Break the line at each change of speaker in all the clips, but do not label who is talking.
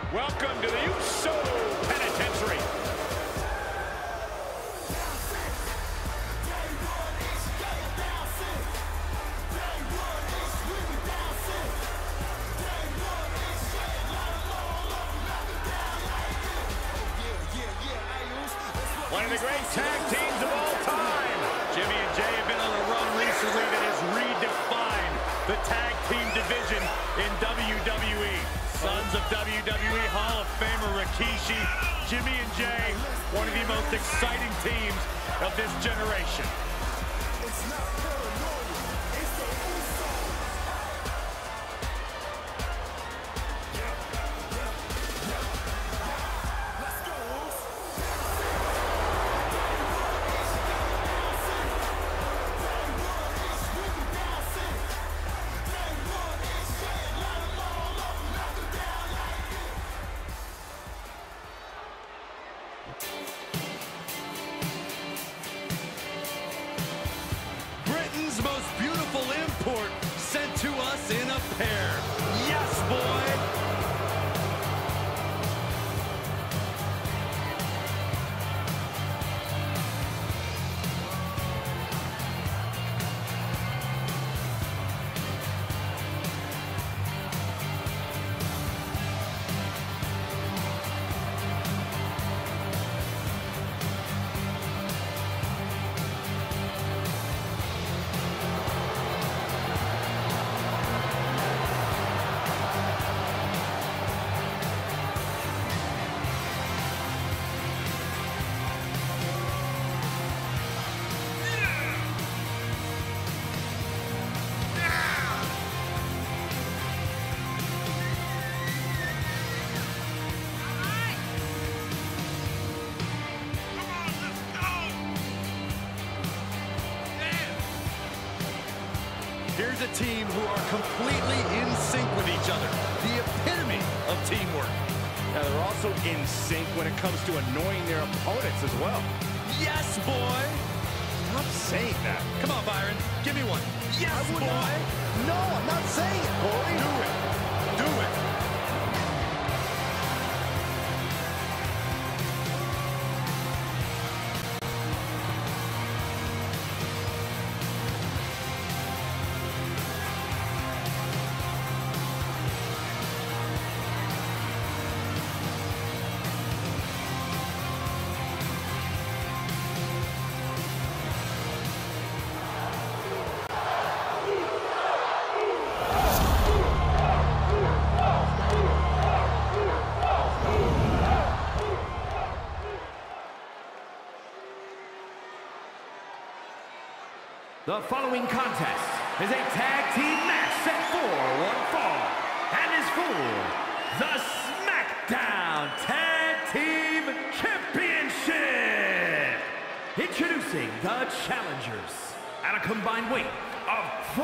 Welcome to the Uso Penitentiary. One of the great tag teams of all time. Jimmy and Jay have been on a run recently that has redefined the tag team division in WWE. Sons of WWE Hall of Famer Rikishi, Jimmy and Jay, one of the most exciting teams of this generation.
It's not paranoia, it's the Usos. Let's go, Usos.
Britain's most beautiful import sent to us in a pair. Yes, boy! Here's a team who are completely in sync with each other. The epitome of teamwork.
Now, they're also in sync when it comes to annoying their opponents as well.
Yes, boy!
Stop saying that.
Come on, Byron. Give me one. Yes, boy!
No, I'm not saying it, Corey.
Do it. Do it.
The following contest is a tag team match set for one fall and is for the SmackDown Tag Team Championship. Introducing the challengers at a combined weight of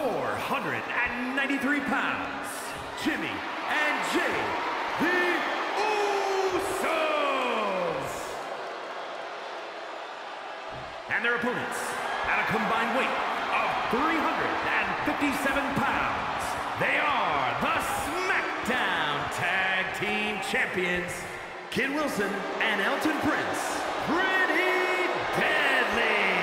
493 pounds, Jimmy and Jay, the Usos. And their opponents at a combined weight of 357 pounds. They are the SmackDown Tag Team Champions, Kid Wilson and Elton Prince. Pretty deadly!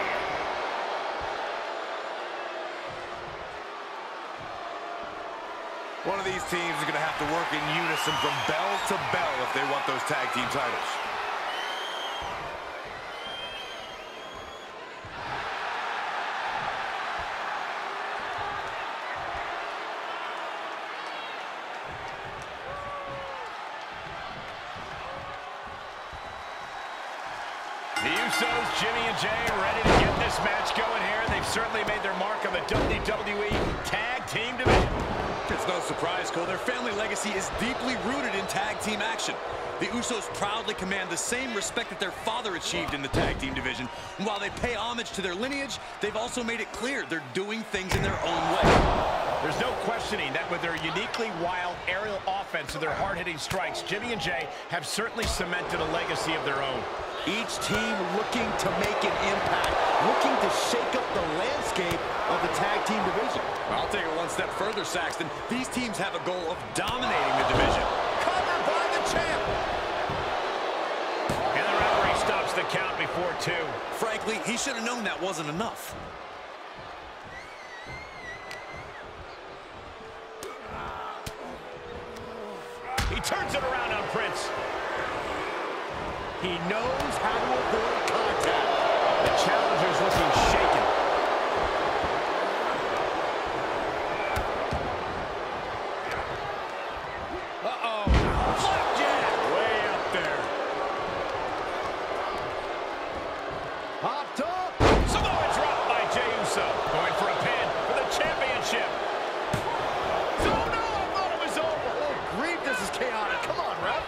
One of these teams is going to have to work in unison from bell to bell if they want those tag team titles. The Usos, Jimmy and Jay, ready to get this match going here. They've certainly made their mark on the WWE Tag Team Division.
It's no surprise, Cole. Their family legacy is deeply rooted in tag team action. The Usos proudly command the same respect that their father achieved in the tag team division. And while they pay homage to their lineage, they've also made it clear they're doing things in their own way.
There's no questioning that with their uniquely wild aerial offense and their hard-hitting strikes, Jimmy and Jay have certainly cemented a legacy of their own.
Each team looking to make an impact, looking to shake up the landscape of the tag team division.
I'll take it one step further, Saxton. These teams have a goal of dominating the division.
Covered by the champ.
And the referee stops the count before 2.
Frankly, he should have known that wasn't enough.
He turns it around on Prince.
He knows how to avoid contact.
The challenger's looking shaken. Uh-oh. Flapjack! Way up there.
Hopped up.
Samoa drop by Jey Uso. Going for a pin for the championship. Oh no, I thought it was over.
Oh, grief, this is chaotic. Come on, ref.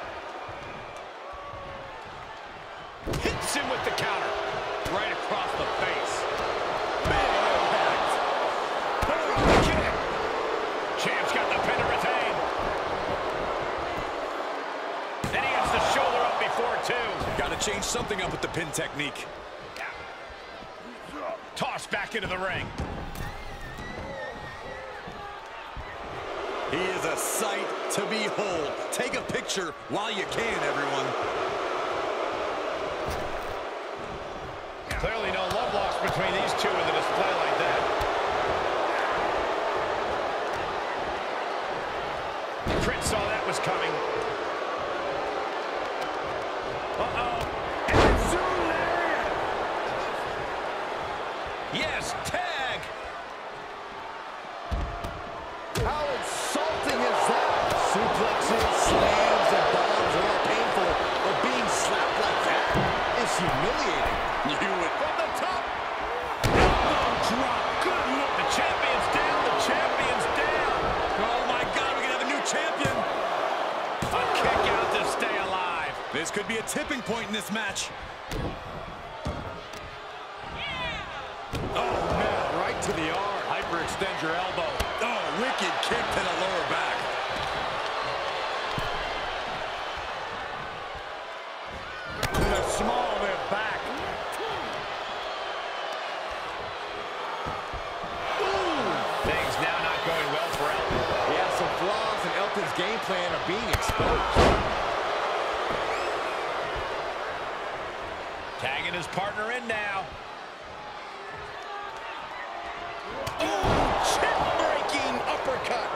Hits him with the counter. Right across the face.
Big impact.
Boom, kick. Champ's got the pin to retain. Then he gets the shoulder up before 2.
Got to change something up with the pin technique.
Tossed back into the ring.
He is a sight to behold. Take a picture while you can, everyone.
Clearly no love lost between these two with a display like that. Prince saw that was coming. Uh-oh. And soon lariat. Yes, tag.
How insulting is that? Suplexes, slams, and bombs are all painful, but being slapped like that is humiliating.
You would.
From the top. Elbow drop. Good look. The champion's down. The champion's down.
Oh, my God, we're going to have a new champion.
A kick out to stay alive.
This could be a tipping point in this match.
Oh, man. Right to the arm. Hyperextend your elbow.
Oh, wicked kick to the lower back.
To the small of their back. Things now not going well for Elton.
Yeah, some flaws in Elton's game plan are being exposed.
Tagging his partner in now.
Chin-breaking uppercut.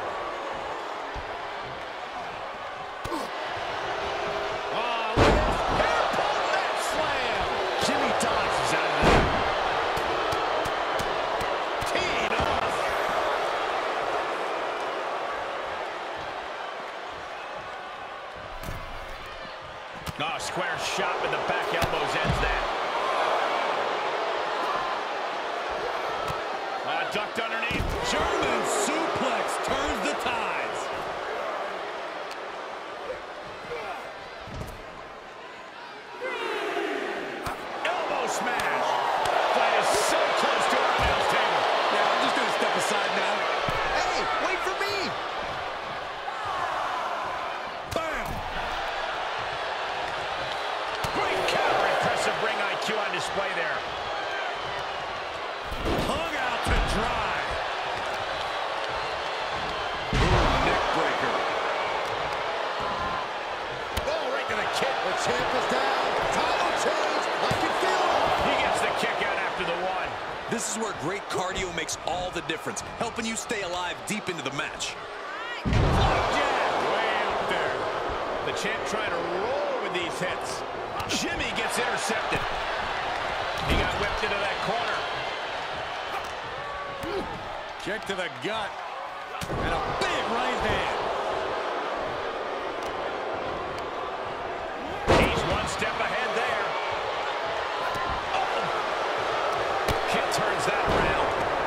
Oh, look at this hair-pulled neck slam.
Jimmy dodges out of that.
Teed off. Oh, square shot with the back elbows ends that. Ducked underneath.
German suplex turns the tides.
Elbow smash. Fight is so close to our announce table.
Yeah, I'm just going to step aside now.
Hey, wait for me.
Bam!
Great counter. Impressive ring IQ on display there.
Hung out to dry. Ooh, neck breaker.
Oh, right to the kick. The champ is down. Title change. I can feel it.
He gets the kick out after the 1.
This is where great cardio makes all the difference, helping you stay alive deep into the match.
Flapjack. Way up there. The champ trying to roll with these hits. Jimmy gets intercepted. He got whipped into that corner.
Kick to the gut. And a big right hand.
He's one step ahead there. Oh. Kid turns that around.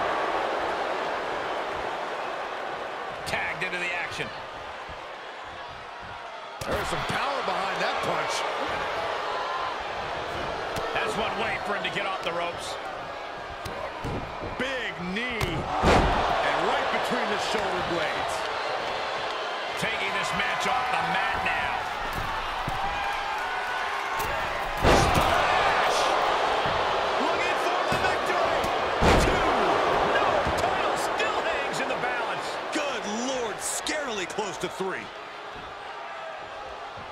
Tagged into the action.
There's some power behind that punch.
That's one way for him to get off the ropes.
Big knee. And right between the shoulder blades.
Taking this match off the mat now. Splash! Looking for the victory. 2. No, title still hangs in the balance.
Good Lord, scarily close to 3.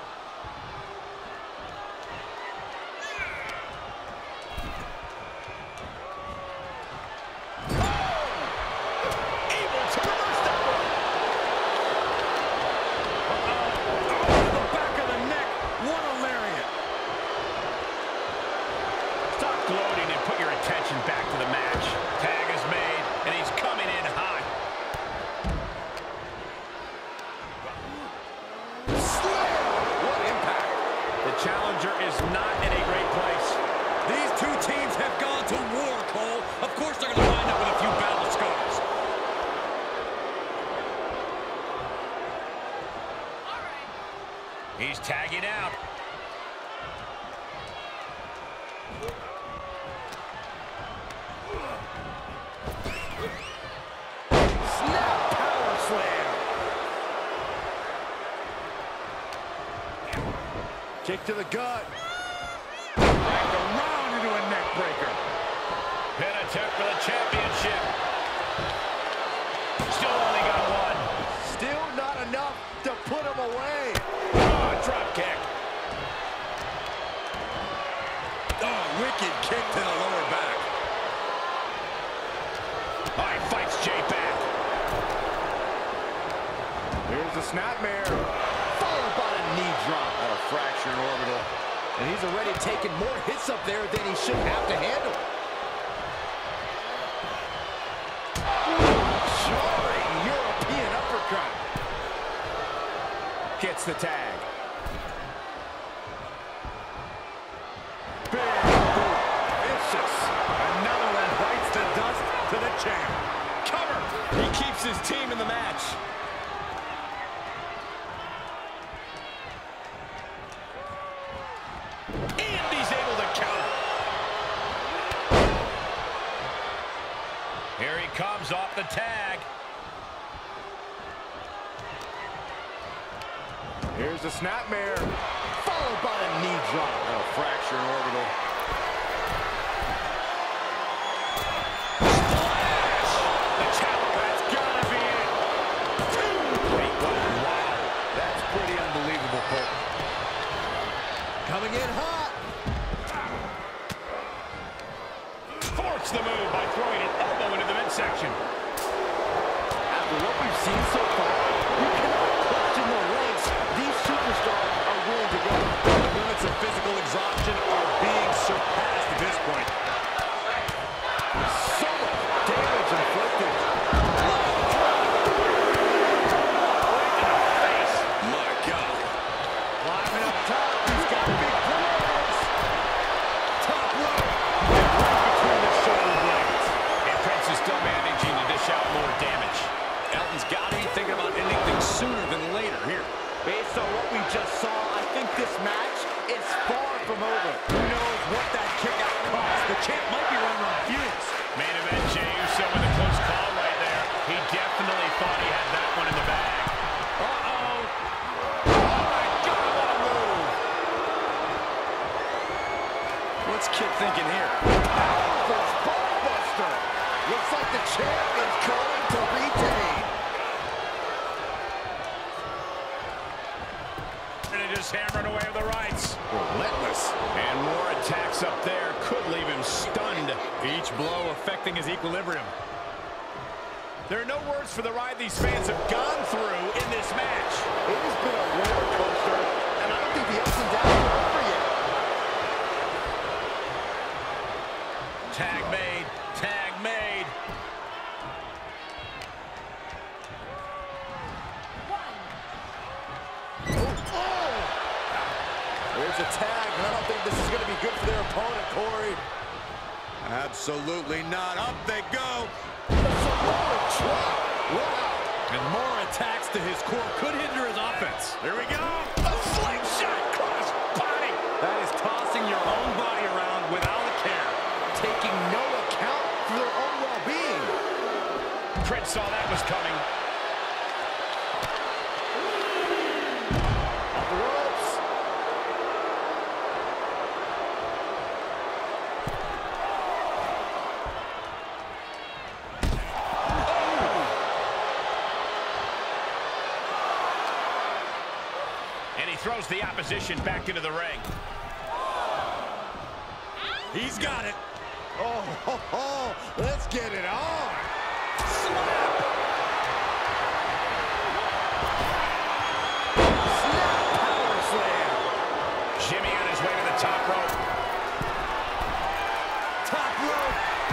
reaction back to the match. Tag is made, and he's coming in hot.
What impact.
The challenger is not in a great place.
These two teams have gone to war, Cole. Of course they're going to wind up with a few battle scars.
He's tagging out.
Snap power slam. Kick to the gut.
Back around into a neck breaker. Pin attempt for the championship. Still only got one.
Still not enough to put him away.
Oh, drop kick.
Oh, wicked kick to the lower back.
Oh, he fights Jay back.
Here's the snapmare. Followed by a knee drop. A fracture in orbital. And he's already taken more hits up there than he should have to handle. Jarring European uppercut.
Gets the tag.
Big boot. Vicious.
Another one bites the dust to the champ.
Cover. He keeps his team in the match.
And he's able to counter. Here he comes off the tag.
Here's the snapmare. Followed by a knee drop. A fracture in orbital.
Splash! The champ, that's gotta be it. Wow, that's pretty unbelievable, Cole.
Coming in hot.
Force the move by throwing an elbow into the midsection.
After what we've seen so far, you cannot question the lengths these superstars are willing to go.
The limits of physical exhaustion are being surpassed at this point.
So much damage inflicted.
Face.
My God.
Climbing up top, he's got big plans. Top rope.
Between the shoulder blades. And Prince is still managing to dish out more damage.
Elton's got to be thinking about ending things sooner than later here.
Based on what we just saw, I think this match is far from over. Who knows what that kick out cost? The champ might be running on fumes.
Main event, Jey Uso with a close call right there. He definitely thought he had that one in the bag. Uh-oh. Oh, my God, what a move.
What's Kid thinking here?
Powerful spine-buster. Looks like the champ is going to retain.
And just hammering away with the rights.
Relentless.
And more attacks up there could leave him stunned. Each blow affecting his equilibrium. There are no words for the ride these fans have gone through in this match.
It has been a roller coaster, and I don't think the ups and downs are over yet.
Tag made. Tag made.
There's a tag, and I don't think this is going to be good for their opponent, Corey.
Absolutely not. Up they go.
Samoa drop. Wow.
And more attacks to his core could hinder his offense. Here we go. A slingshot cross body.
That is tossing your own body around without a care, taking no account for their own well-being.
Prince saw that was coming.
Off the ropes.
And he throws the opposition back into the ring.
He's got it.
Oh, let's get it on.
Slap.
Snap power slam.
Jimmy on his way to the top rope.
Top rope.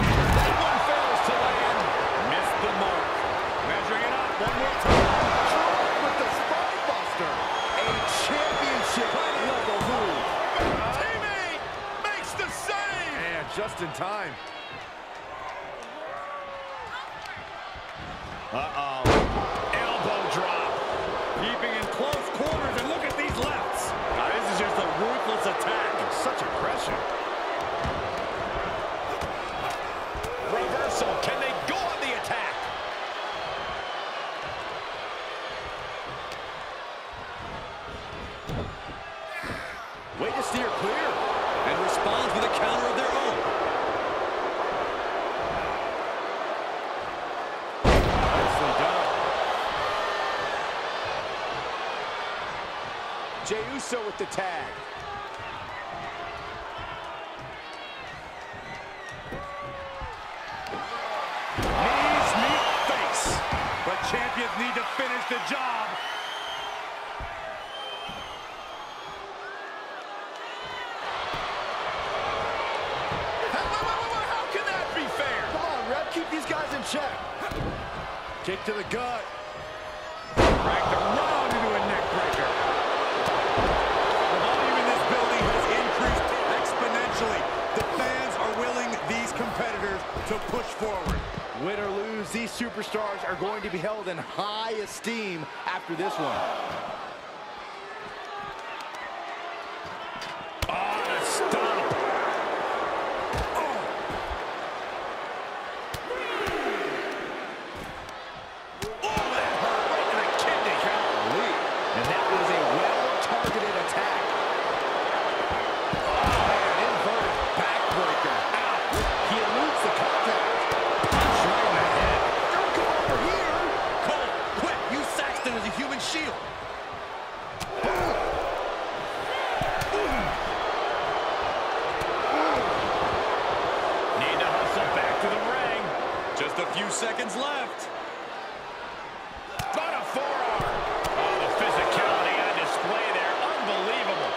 just in time.
Uh-oh. Elbow drop. Keeping in close quarters, and look at these lefts. Now, this is just a ruthless attack.
Such aggression.
Reversal. Can they go on the attack?
Way to steer clear.
And responds with a counter of their own.
Nicely done.
Jey Uso with the tag.
Knees meet face. But champions need to finish the job.
How can that be fair? Come on, Ref, keep these guys in check. Kick to the gut.
Cracked around into a neck breaker. The volume in this building has increased exponentially. The fans are willing these competitors to push forward.
Win or lose, these superstars are going to be held in high esteem after this one.
Oh, the stomp.
And that was a well-targeted attack. Oh, man, inverted backbreaker. Ow. He eludes the contact. Punch right in the head. Don't come over here.
Cole, quick, use Saxton as a human shield.
Need to hustle back to the ring.
Just a few seconds left.
Got a forearm. Oh, the physicality on display there. Unbelievable.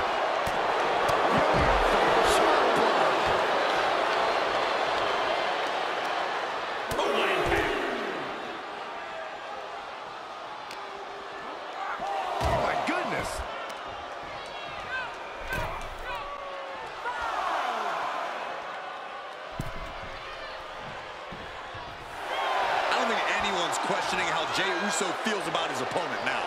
Oh, what impact.
Oh, my goodness.
I don't think anyone's questioning how Jey Uso feels about his opponent now.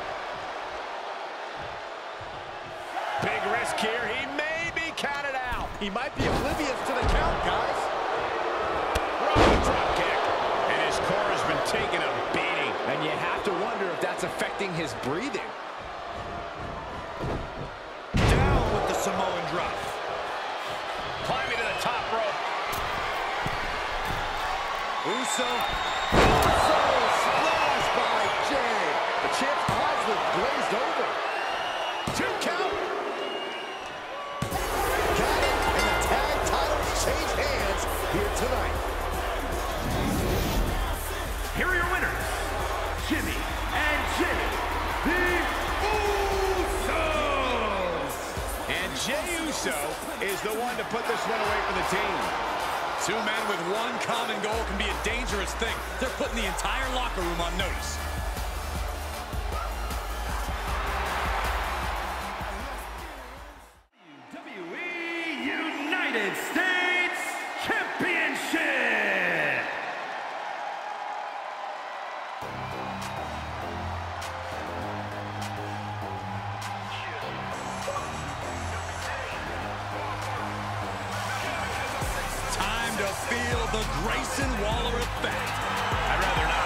Big risk here. He may be counted out.
He might be oblivious to the count, guys.
Running drop kick. And his core has been taking a beating.
And you have to wonder if that's affecting his breathing.
Down with the Samoan drop.
Climbing to the top rope.
Uso.
Splash by Jey. The champ's eyes look glazed over. 2 count. Got it, and the tag titles change hands here tonight.
Here are your winners, Jimmy and Jey, the Usos.
And Jey Uso is the one to put this one away for the team.
Two men with one common goal can be a dangerous thing. They're putting the entire locker room on notice.
WWE United States Championship.
Time to feel the Grayson Waller effect.
I'd rather not.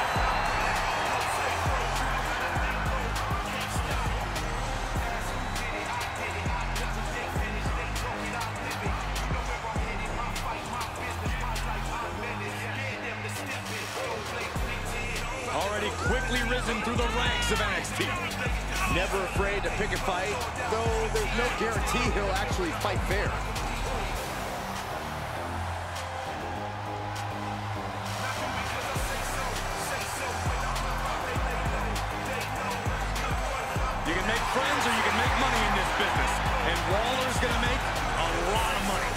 Already quickly risen through the ranks of NXT.
Never afraid to pick a fight, though there's no guarantee he'll actually fight fair.
You can make friends or you can make money in this business. And Waller's going to make a lot of money.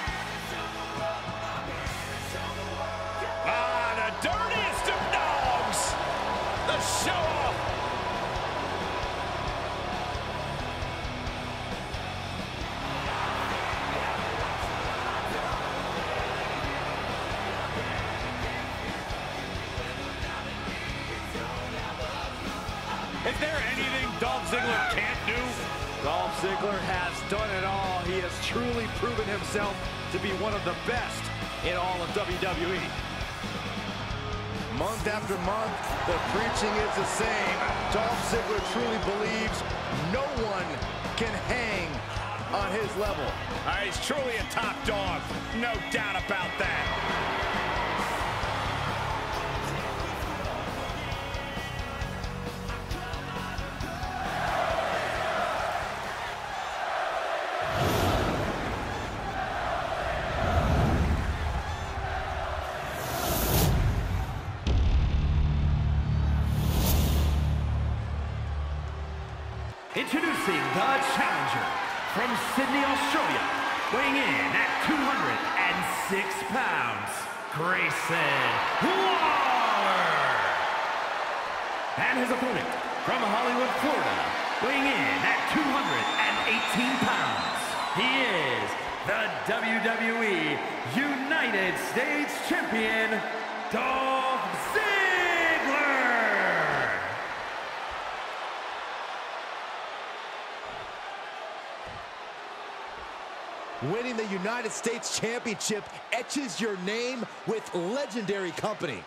Ah, the dirtiest of dogs. there anything Dolph Ziggler can't do?
Dolph Ziggler has done it all. He has truly proven himself to be one of the best in all of WWE. Month after month, the preaching is the same. Dolph Ziggler truly believes no one can hang on his level.
He's truly a top dog, no doubt about that.
Introducing the challenger from Sydney, Australia, weighing in at 206 pounds, Grayson Waller. And his opponent from Hollywood, Florida, weighing in at 218 pounds, he is the WWE United States Champion, Dolph Ziggler.
Winning the United States Championship etches your name with legendary company.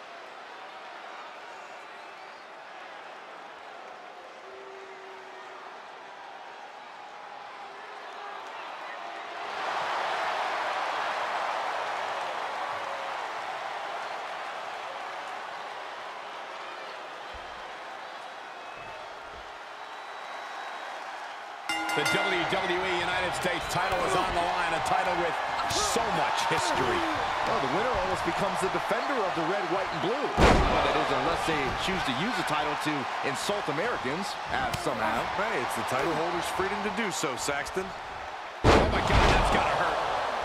The WWE United States title is on the line, a title with so much history.
Well, the winner almost becomes the defender of the red, white, and blue. Well, that is, unless they choose to use the title to insult Americans, as some have.
Hey, it's the title holder's freedom to do so, Saxton.
Oh my God, that's gotta hurt.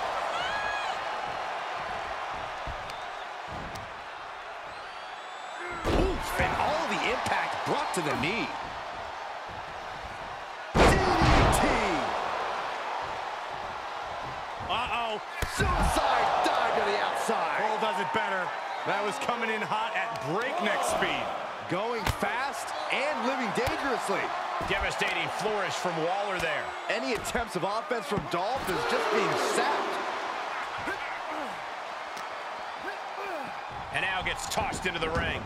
Oof, and all the impact brought to the knee. Uh-oh.
Suicide dive to the outside.
Cole does it better. That was coming in hot at breakneck speed.
Going fast and living dangerously.
Devastating flourish from Waller there.
Any attempts of offense from Dolph is just being sapped.
And now gets tossed into the ring.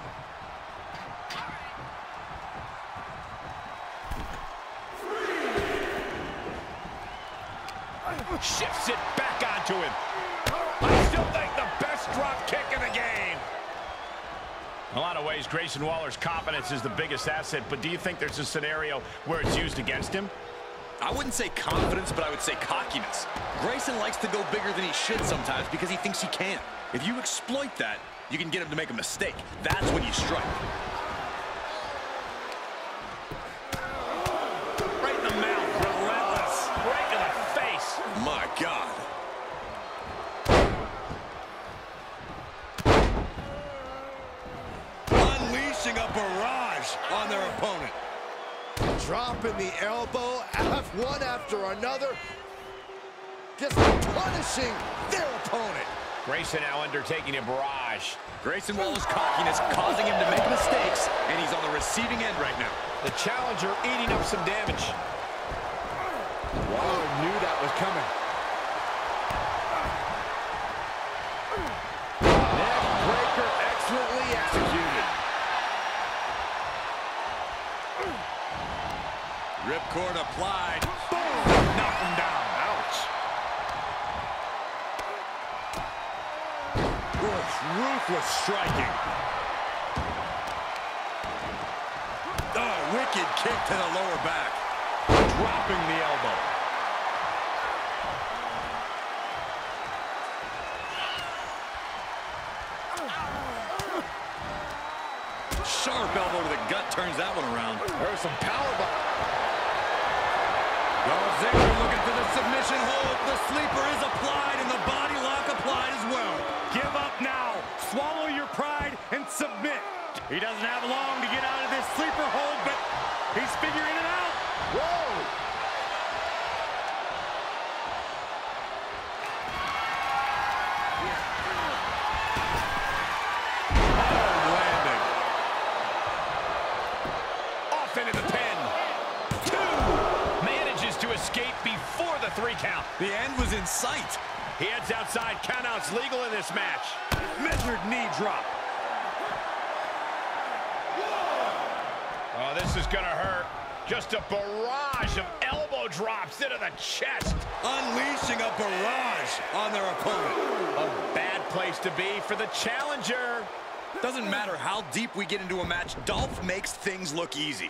Shifts it back onto him. I still think the best drop kick in the game. In a lot of ways, Grayson Waller's confidence is the biggest asset, but do you think there's a scenario where it's used against him?
I wouldn't say confidence, but I would say cockiness. Grayson likes to go bigger than he should sometimes because he thinks he can. If you exploit that, you can get him to make a mistake. That's when you strike.
Right in the mouth, relentless. Right to the face.
My God. Unleashing a barrage on their opponent.
Dropping the elbow, one after another. Just punishing their opponent.
Grayson now undertaking a barrage.
Grayson Waller's cockiness causing him to make mistakes, and he's on the receiving end right now.
The challenger eating up some damage.
Waller knew that was coming. Neck breaker excellently executed.
Ripcord applied.
Boom! Knock him down. Ouch.
Ruthless striking. Oh, wicked kick to the lower back.
Dropping the elbow.
Sharp elbow to the gut turns that one around.
There's some power behind.
Dolph Ziggler looking for the submission hold. The sleeper is applied and the body lock applied as well.
Give up now. Swallow your pride and submit. He doesn't have long to get out of this sleeper hold, but he's figuring it out.
Whoa!
Landing. Off into the pin. 3 count.
The end was in sight.
He heads outside. Countouts legal in this match.
Measured knee drop.
Oh, this is gonna hurt. Just a barrage of elbow drops into the chest.
Unleashing a barrage on their opponent.
A bad place to be for the challenger.
Doesn't matter how deep we get into a match, Dolph makes things look easy.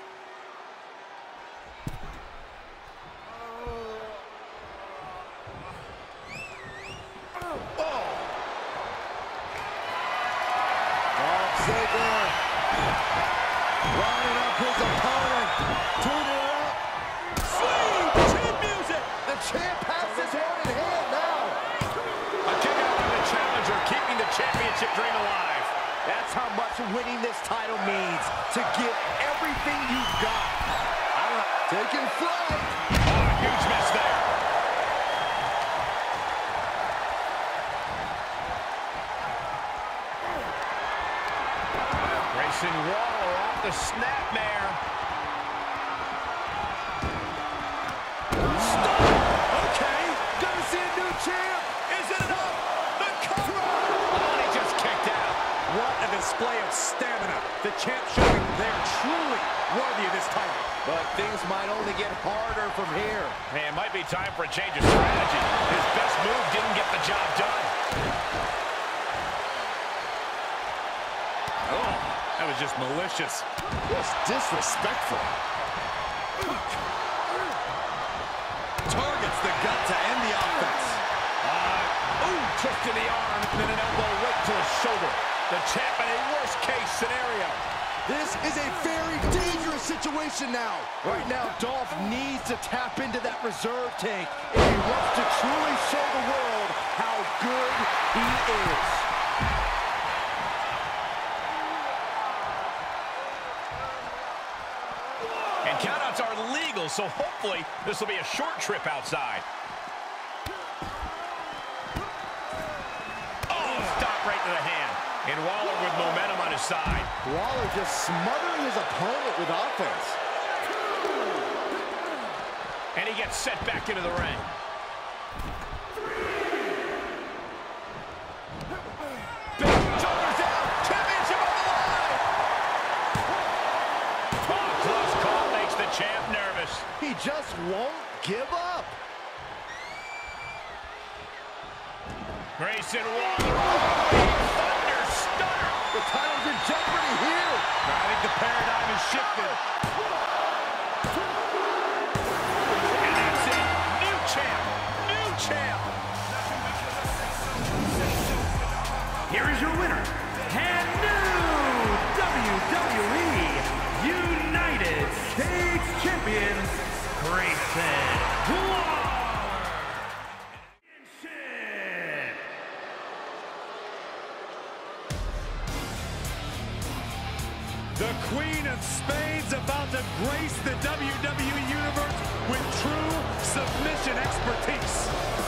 Ziggler lining up his opponent, tuning it up.
Sweet chin music.
The champ has this one in hand now.
A kick out from the challenger, keeping the championship dream alive.
That's how much winning this title means. To give everything you've got. Taking flight.
Oh, huge miss there. Grayson Waller off the snapmare.
Okay, gonna see a new champ.
Is it enough? The cover! Oh, he just kicked out.
What a display of stamina. The champ showing they're truly worthy of this title.
But things might only get harder from here.
Hey, it might be time for a change of strategy. His best move didn't get the job done. Oh, that was just malicious.
Just disrespectful.
Targets the gut to end the offense.
Kick to the arm, and then an elbow right to the shoulder. The champ in a worst-case scenario.
This is a very dangerous situation now. Right now, Dolph needs to tap into that reserve tank if he wants to truly show the world how good he is.
And countouts are legal, so hopefully this will be a short trip outside. Oh, stop right to the hand. And Waller with momentum on his side.
Waller just smothering his opponent with offense.
And he gets set back into the ring. Big shoulders down. Championship on the line. Oh, close call makes the champ nervous.
He just won't give up.
Grayson Waller.
The title's in jeopardy here.
I think the paradigm has shifted. And that's it. New champ. New champ.
Here is your winner, and new WWE United States Champion, Grayson Waller.
The Queen of Spades about to grace the WWE Universe with true submission expertise.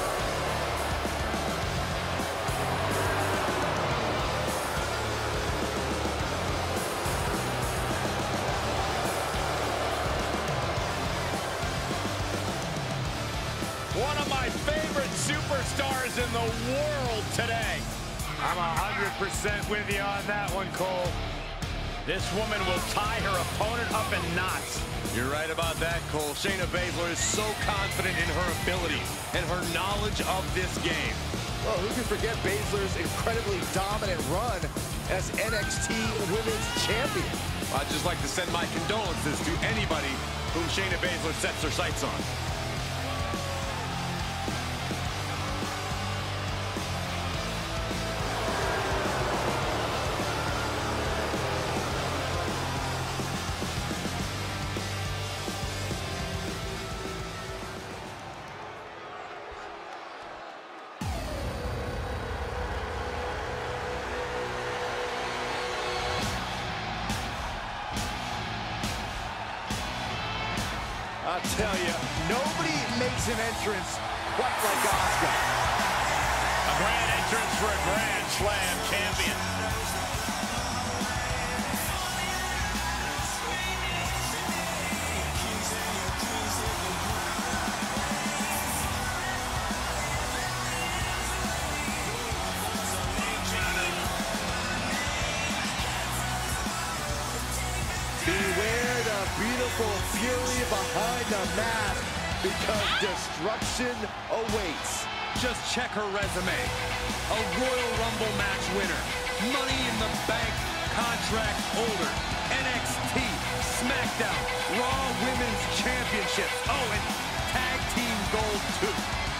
One of my favorite superstars in the world today.
I'm 100% with you on that one, Cole.
This woman will tie her opponent up in knots.
You're right about that, Cole. Shayna Baszler is so confident in her ability and her knowledge of this game.
Well, who can forget Baszler's incredibly dominant run as NXT Women's Champion?
I'd just like to send my condolences to anybody whom Shayna Baszler sets her sights on.
I'll tell you, nobody makes an entrance quite like Asuka.
A grand entrance for a Grand Slam champion.
full fury behind the mask because destruction awaits.
Just check her resume. A Royal Rumble match winner, Money in the Bank contract holder, NXT, SmackDown, Raw Women's Championships. Oh, and Tag Team Gold too.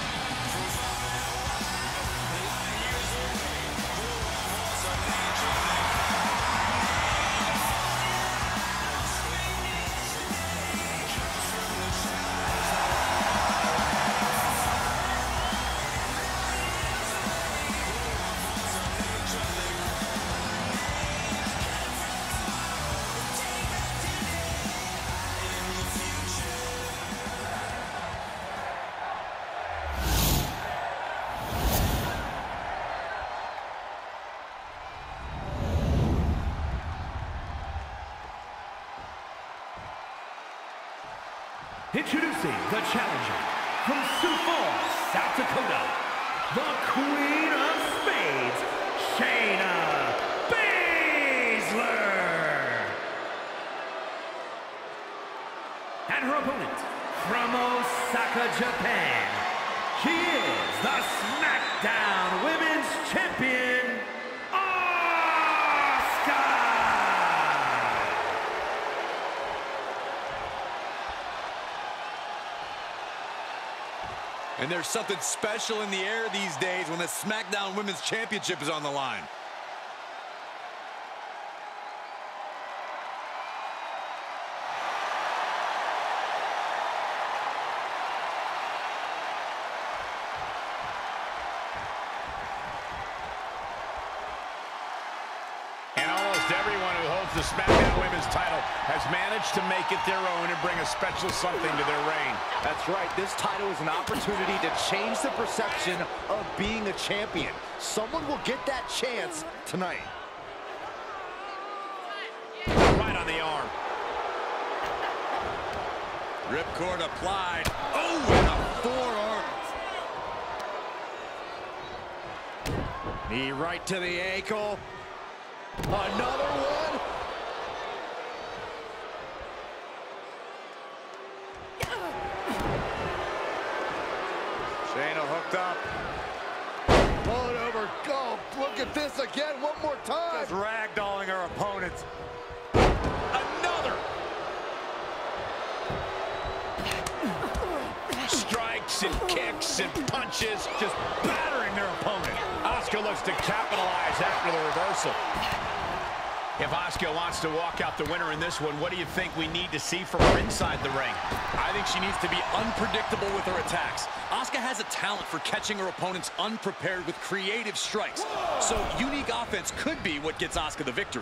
Introducing the challenger from Sioux Falls, South Dakota, the Queen of Spades, Shayna Baszler. And her opponent from Osaka, Japan, she is the SmackDown Women's Champion, Asuka.
And there's something special in the air these days when the SmackDown Women's Championship is on the line.
And almost everyone who holds the SmackDown Women's title has managed to make it their own and bring a special something to their reign.
That's right. This title is an opportunity to change the perception of being a champion. Someone will get that chance tonight.
Right on the arm.
Ripcord applied. Oh, and a forearm.
Knee right to the ankle. Another one.
Shayna hooked up.
Pull it over. Go. Look at this again. One more time.
Just ragdolling her opponents. Another. Strikes and kicks and punches, just battering their opponent. Asuka looks to capitalize after the reversal. If Asuka wants to walk out the winner in this one, what do you think we need to see from her inside the ring?
I think she needs to be unpredictable with her attacks. Asuka has a talent for catching her opponents unprepared with creative strikes. So unique offense could be what gets Asuka the victory.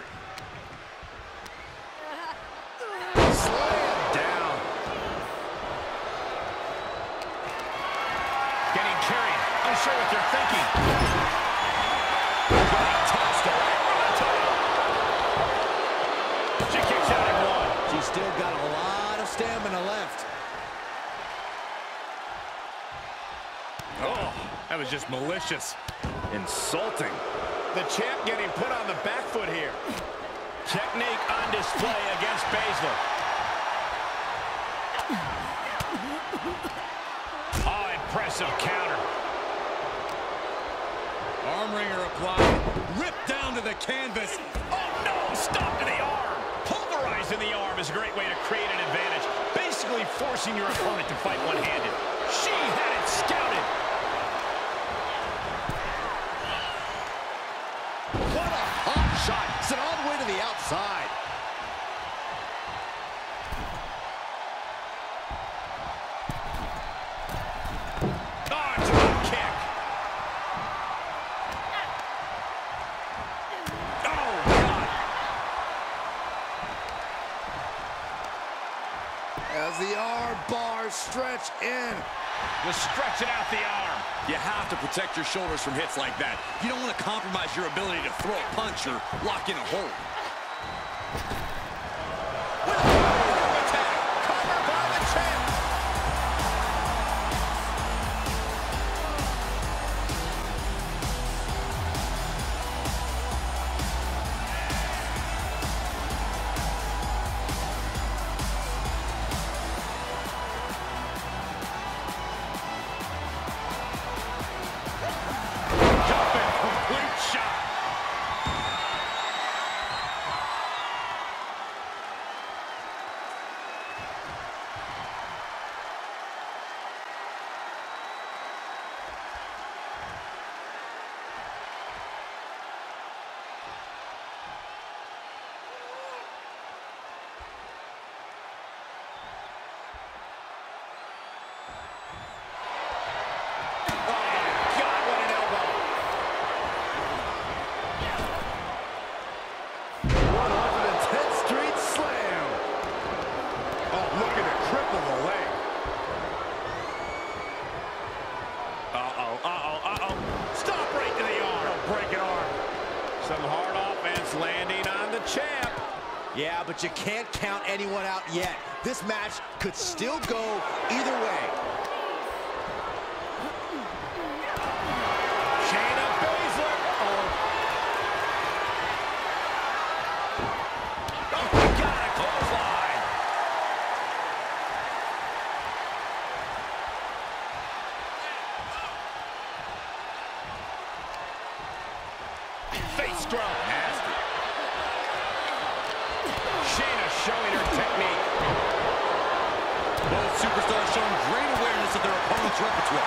Slam down. Getting carried. Unsure what they're thinking. Getting tossed away from the title. She kicks out at one.
She's still got a lot of stamina left.
Oh, that was just malicious.
Insulting.
The champ getting put on the back foot here. Technique on display against Baszler. Oh, impressive counter.
Arm wringer applied. Ripped down to the canvas.
Oh, no! Stop to the arm! Pulverizing the arm is a great way to create an advantage. Basically forcing your opponent to fight one-handed. She had it scouted.
What a hot shot. Sent all the way to the outside.
Oh, drop kick. Oh, God.
As the arm bars stretch in.
Just stretching out the arm.
You have to protect your shoulders from hits like that. You don't want to compromise your ability to throw a punch or lock in a hold.
Attack. Cover by the champ.
champ.
Yeah, but you can't count anyone out yet. This match could still go either way.
Shayna Baszler. Oh, my God, a clothesline. Face scrub. Nasty. Shayna showing her technique.
Both superstars showing great awareness of their opponent's repertoire.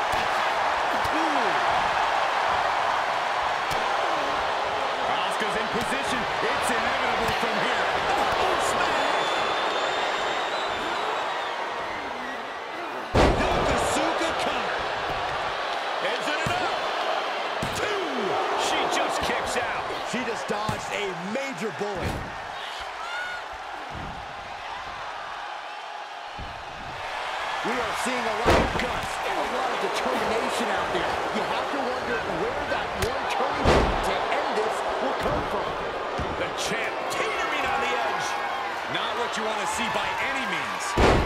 Asuka's in position. It's inevitable from here. Oh, smash!
Yokosuka counter.
Is it enough? 2. She just kicks out.
She just dodged a major bullet. We are seeing a lot of guts and a lot of determination out there. You have to wonder where that one turning point to end this will come from.
The champ teetering on the edge.
Not what you want to see by any means.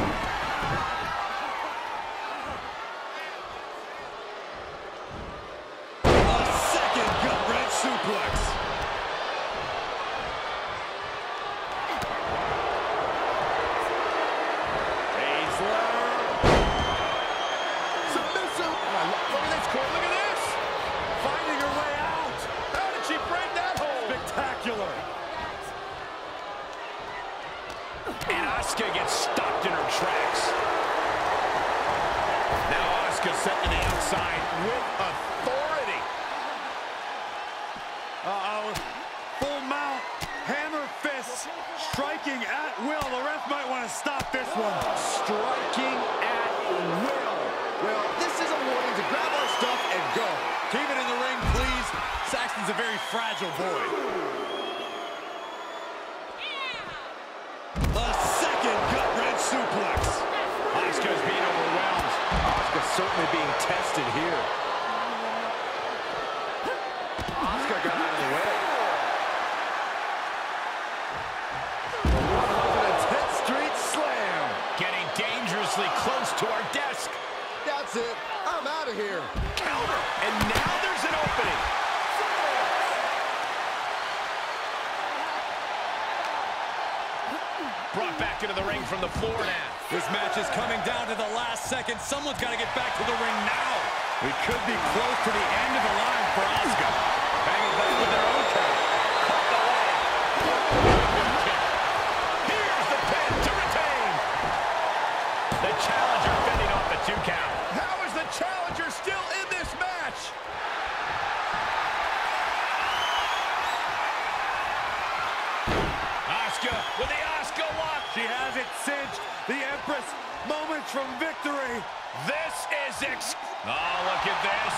A second gut-wrench suplex.
Submissive. Look at this, Cole. Look at this.
Finding her way out. How did she break that hold?
Spectacular.
And Asuka gets stopped in her tracks. Now Asuka set to the outside with authority.
Uh-oh. Full mount. Hammer fists. Striking at will. The ref might want to stop this one.
Striking at will. Well, this is a warning to grab our stuff and go.
Keep it in the ring, please. Saxton's a very fragile boy. A second gut-wrench suplex.
Asuka's being overwhelmed.
Asuka certainly being tested here. Asuka got out of the way. An intense street slam.
Getting dangerously close to our desk.
That's it. I'm out of here.
Counter. And now there's an opening. Brought back into the ring from the floor now.
This match is coming down to the last second. Someone's got to get back to the ring now.
We could be close to the end of the line for Asuka. Hanging back with their own count. Caught the leg. Good kick. Here's the pin to retain. The challenger fending off the 2 count. How is the challenger still in this match? Asuka with the Asuka lock.
She has it cinched. The Empress, moments from victory.
This is oh, look at this.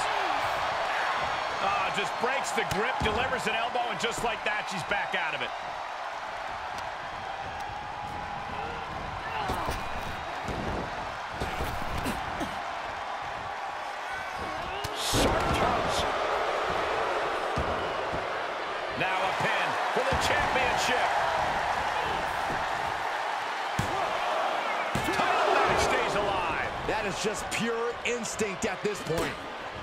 Just breaks the grip, delivers an elbow, and just like that, she's back out of it. Sharp touch. Now a pin for the championship. Title match stays alive.
That is just pure instinct at this point.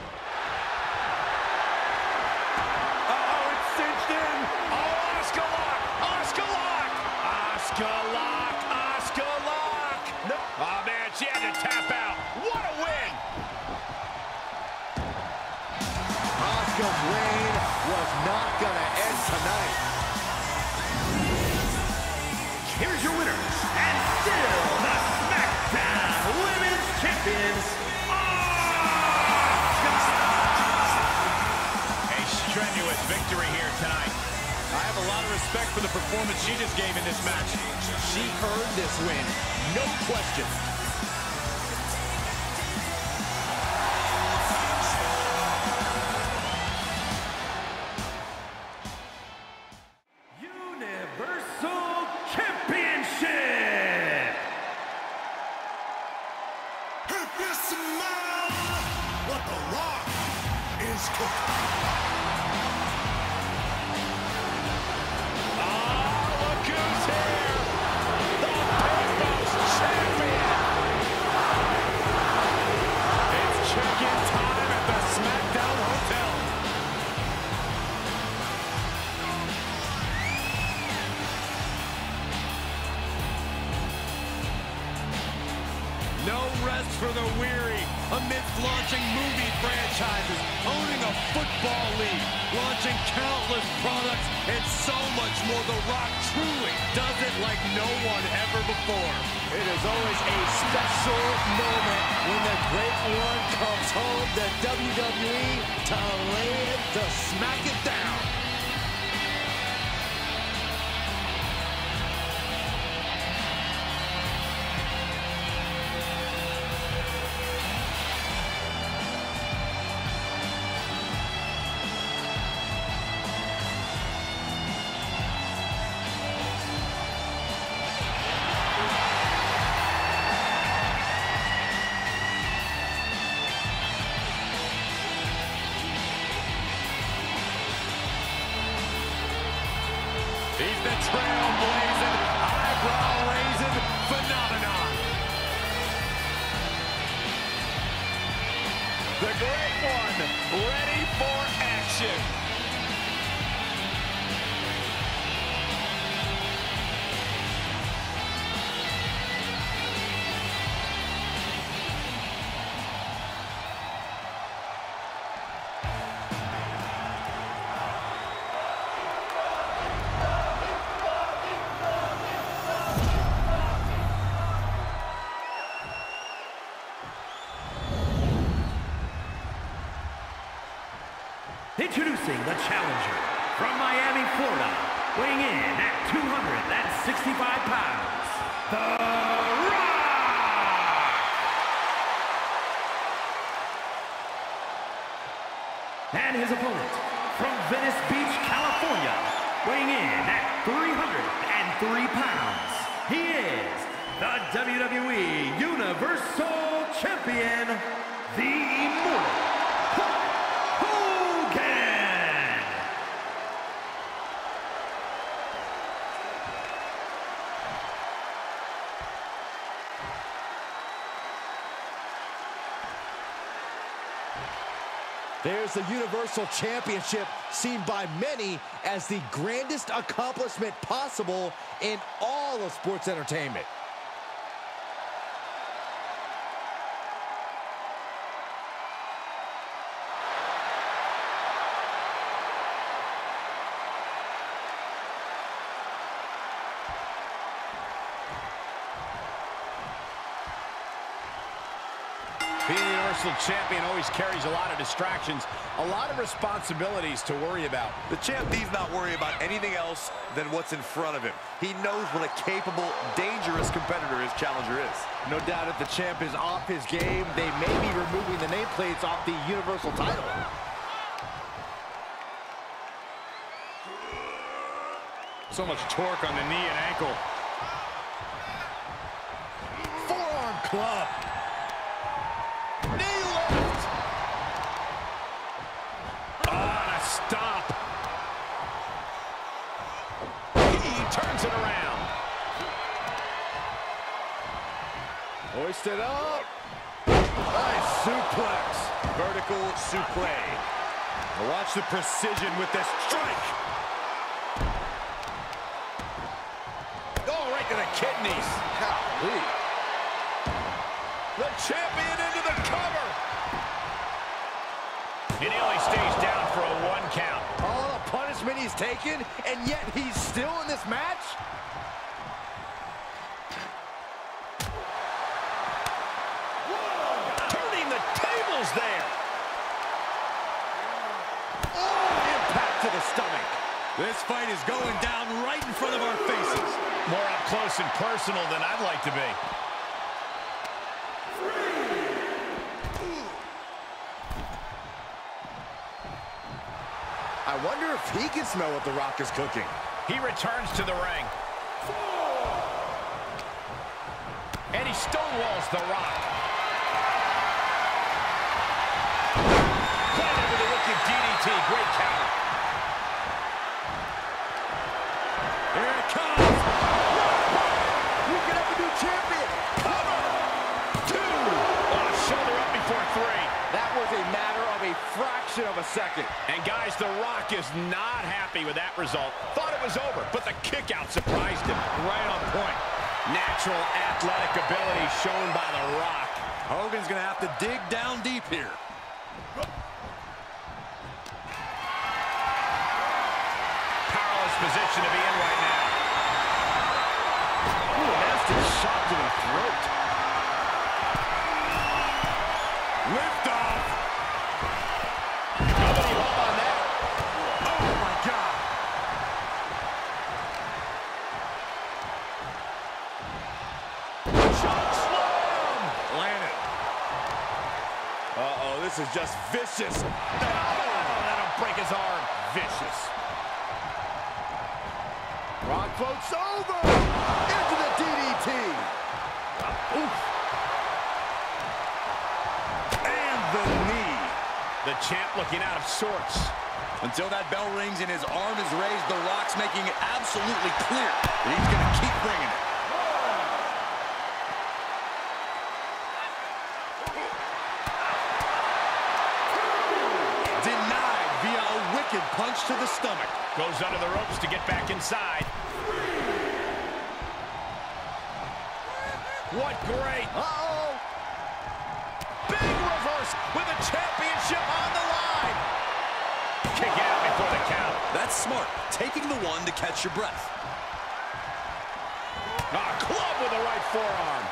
Cinched in.
Oh, Asuka lock! Asuka lock! Asuka lock! Asuka lock! No. Oh, man, she had to tap out. What a win!
Asuka's reign was not going to end tonight.
Here's your winner, and still the SmackDown Women's Champions,
A strenuous victory here tonight.
I have a lot of respect for the performance she just gave in this match.
She earned this win, no question.
Universal Championship.
If you smell what The Rock is cooking.
All
No rest for the weary. Amidst launching movie franchises, owning a football league, launching countless products, and so much more, The Rock truly does it like no one ever before.
It is always a special moment when the Great One comes home to WWE to lay it, to smack it down.
He's the trailblazing, eyebrow-raising phenomenon. The Great One, ready for action.
Introducing the challenger from Miami, Florida, weighing in at 265 pounds, The Rock! And his opponent from Venice Beach, California, weighing in at 303 pounds, he is the WWE Universal Champion, the Immortal Hulk Hogan!
There's the Universal Championship, seen by many as the grandest accomplishment possible in all of sports entertainment.
Being the Universal Champion always carries a lot of distractions, a lot of responsibilities to worry about.
The champ needs not worry about anything else than what's in front of him. He knows what a capable, dangerous competitor his challenger is.
No doubt if the champ is off his game, they may be removing the nameplates off the Universal title.
So much torque on the knee and ankle.
Forearm club.
Stop. He turns it around.
Hoisted up. Nice suplex.
Vertical suplex. Watch the precision with this strike. Oh, right to the kidneys.
Golly.
The champion into the cover. And he only stays down for a 1 count.
All the punishment he's taken, and yet he's still in this match?
Turning the tables there.
Oh, impact to the stomach.
This fight is going down right in front of our faces.
More up close and personal than I'd like to be.
I wonder if he can smell what The Rock is cooking.
He returns to the ring. And he stonewalls The Rock. Planted with a wicked DDT. Great counter.
Here it comes. We could have a new champion.
Cover. 2. Shoulder up before 3.
That was a matter of a fraction of a second.
And guys, The Rock is not happy with that result. Thought it was over, but the kick out surprised him. Right on point. Natural athletic ability shown by The Rock.
Hogan's going to have to dig down deep here.
Powerless position to be in right now.
Ooh, nasty shot to the throat.
Lift off.
Nobody home on that.
Oh, my God.
Choke slam.
Landed. Uh-oh, this is just vicious.
Oh, that'll break his arm.
Vicious.
Rock floats over. Into the DDT. Oof.
And the knee.
The champ looking out of sorts.
Until that bell rings and his arm is raised, The Rock's making it absolutely clear that he's going to keep bringing it. Denied via a wicked punch to the stomach.
Goes under the ropes to get back inside. What great.
Uh-oh.
Big reverse with the championship on the line. Kick it out before the count.
That's smart. Taking the one to catch your breath.
Club with the right forearm.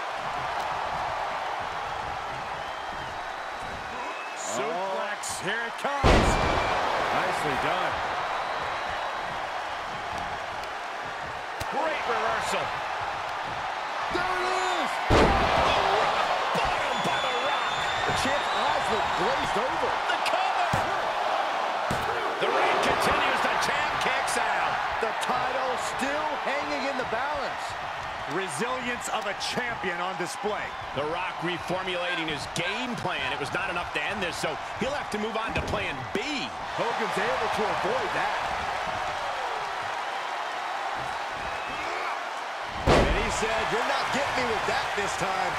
Suplex. Here it comes. Nicely done.
Great reversal.
There it is.
Bottom by The Rock.
The champ's eyes look glazed over.
The cover. The reign continues. The champ kicks out.
The title still hanging in the balance.
Resilience of a champion on display.
The Rock reformulating his game plan. It was not enough to end this, so he'll have to move on to plan B.
Hogan's able to avoid that. And he said, "You're not getting me with that this time."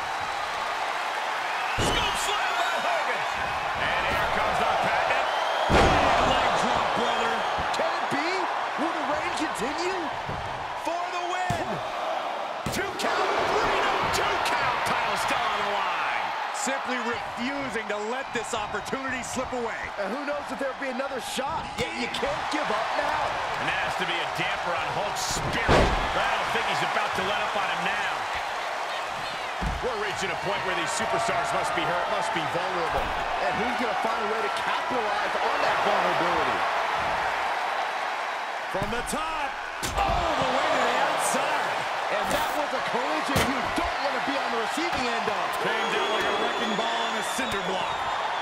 Scoop slam by Hogan. And here comes the patent.
Leg drop, brother.
Can it be? Will the reign continue?
For the win. 2 count. Reno 2 count. Title still on the line.
Simply refusing to let this opportunity slip away.
And who knows if there'll be another shot. Yet you can't give up now.
And that has to be a damper on Hulk's spirit. But I don't think he's about to let up on him now. We're reaching a point where these superstars must be hurt, must be vulnerable.
And who's going to find a way to capitalize on that vulnerability?
From the top. All the way to the outside.
And that was a collision you don't want to be on the receiving end of.
Came down like a wrecking ball on a cinder block.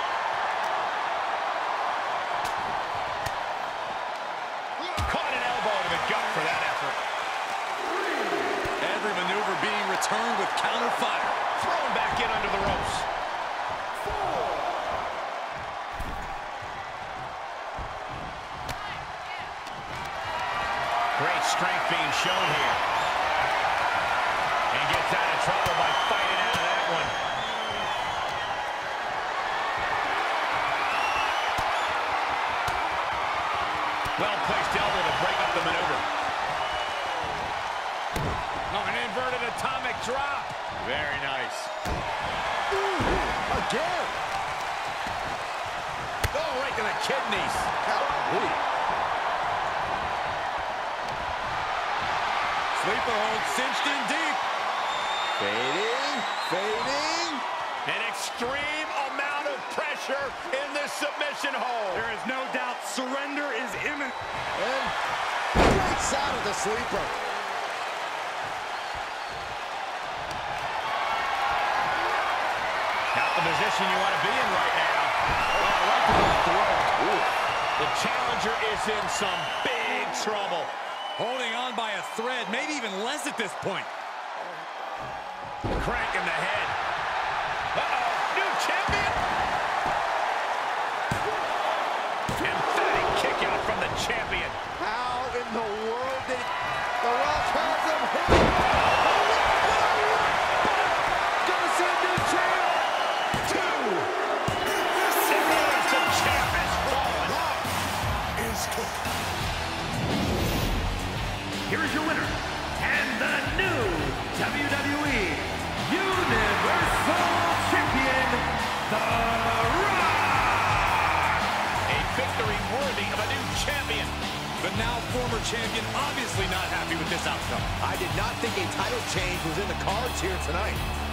Caught an elbow to the gut for that effort.
Every maneuver being returned with counter fire.
Thrown back in under the ropes. Great strength being shown here. And gets out of trouble by fighting out of that one. Well-placed elbow to break up the maneuver. Oh, an inverted atomic drop. Very nice.
Ooh, again.
Oh, right to the kidneys.
Golly.
Sleeper hold cinched in deep.
Fading, fading.
An extreme amount of pressure in this submission hold.
There is no doubt surrender is imminent.
And breaks out of the sleeper.
Not the position you want to be in right now. Oh, right to the throat. Ooh. The challenger is in some big trouble.
Holding on by a thread, maybe even less at this point.
Crank in the head. Uh-oh, new champion. Emphatic kick out from the champion.
How in the world did The Rock has him hit? Gonna see a new champ.
2. There's the champ has fallen.
Is cooked.
Here is your winner, and the new WWE Universal Champion, The Rock!
A victory worthy of a new champion.
The now former champion obviously not happy with this outcome.
I did not think a title change was in the cards here tonight.